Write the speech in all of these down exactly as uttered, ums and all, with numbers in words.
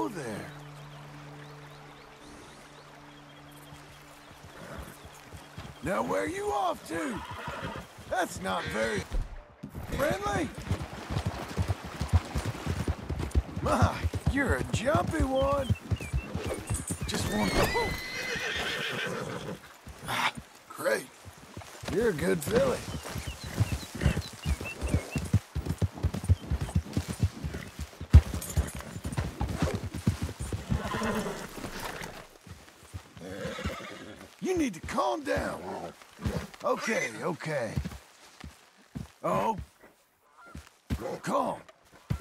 Hello there. Now where you off to? That's not very friendly. My, you're a jumpy one. Just one. Ah, great. You're a good filly. You need to calm down. Okay, okay. Oh. Calm.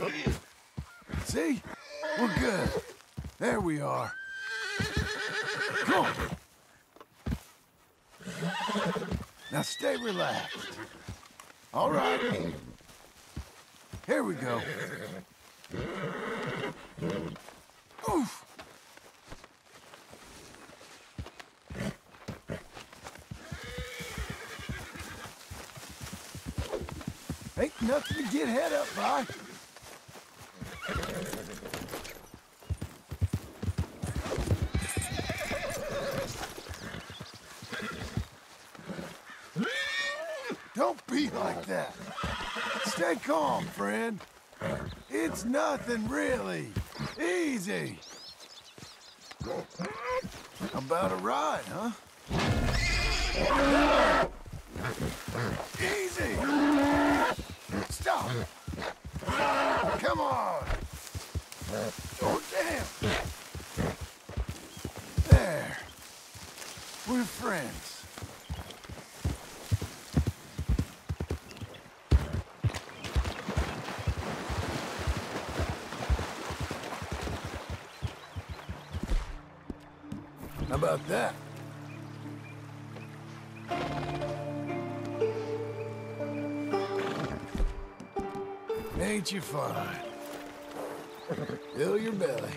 See? We're good. There we are. Come on. Now stay relaxed. All right. Here we go. Oof. Ain't nothing to get head up by. Don't be like that. Stay calm, friend. It's nothing really. Easy. About a ride, huh? Easy. Stop. Come on. Oh, damn. There. We're friends. How about that? Ain't you fine? Fill your belly.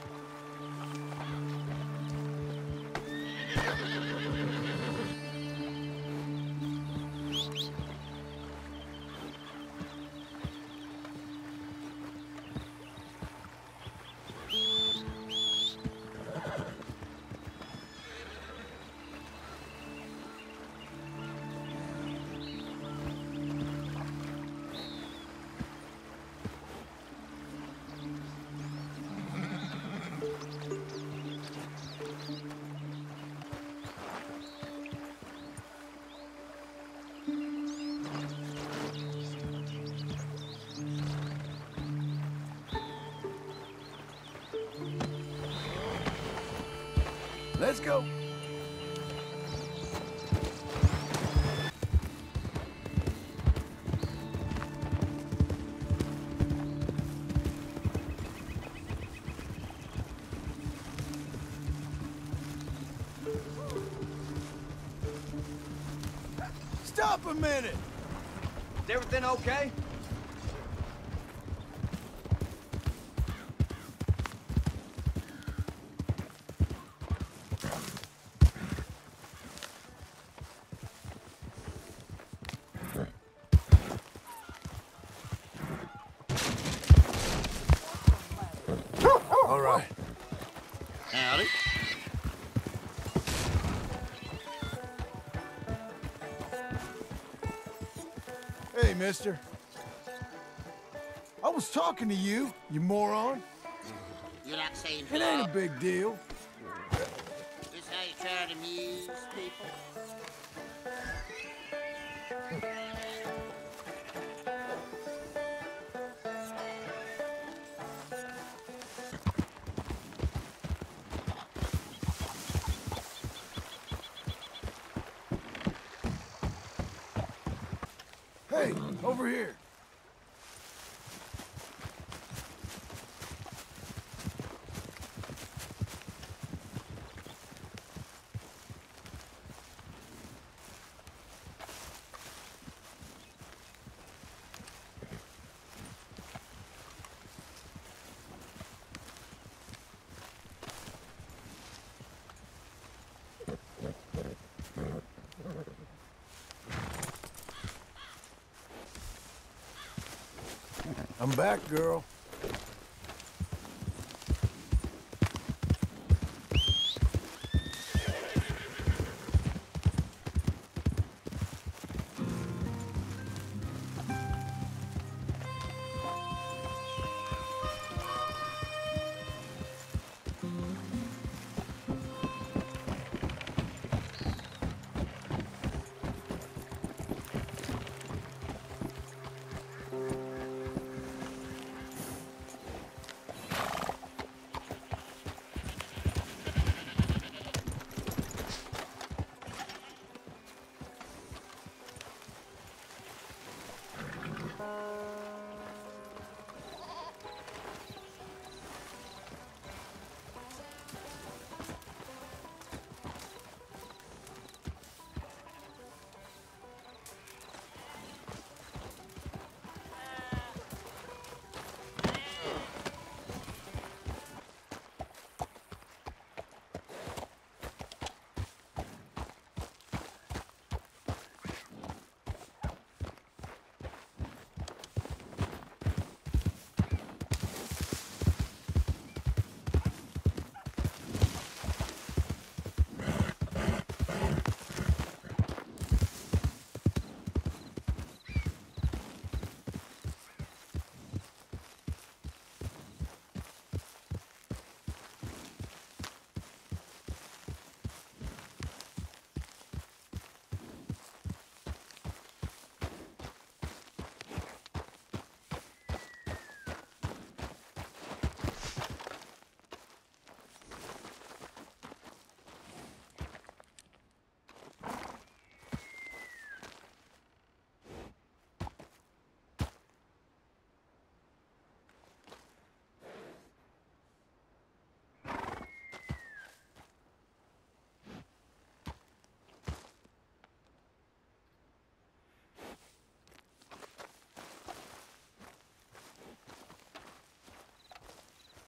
Let's go. Stop a minute. Is everything okay? All right. Howdy. Hey, mister. I was talking to you, you moron. You like saying It ain't a big deal. This how you try to amuse people? Hey, over here. I'm back, girl.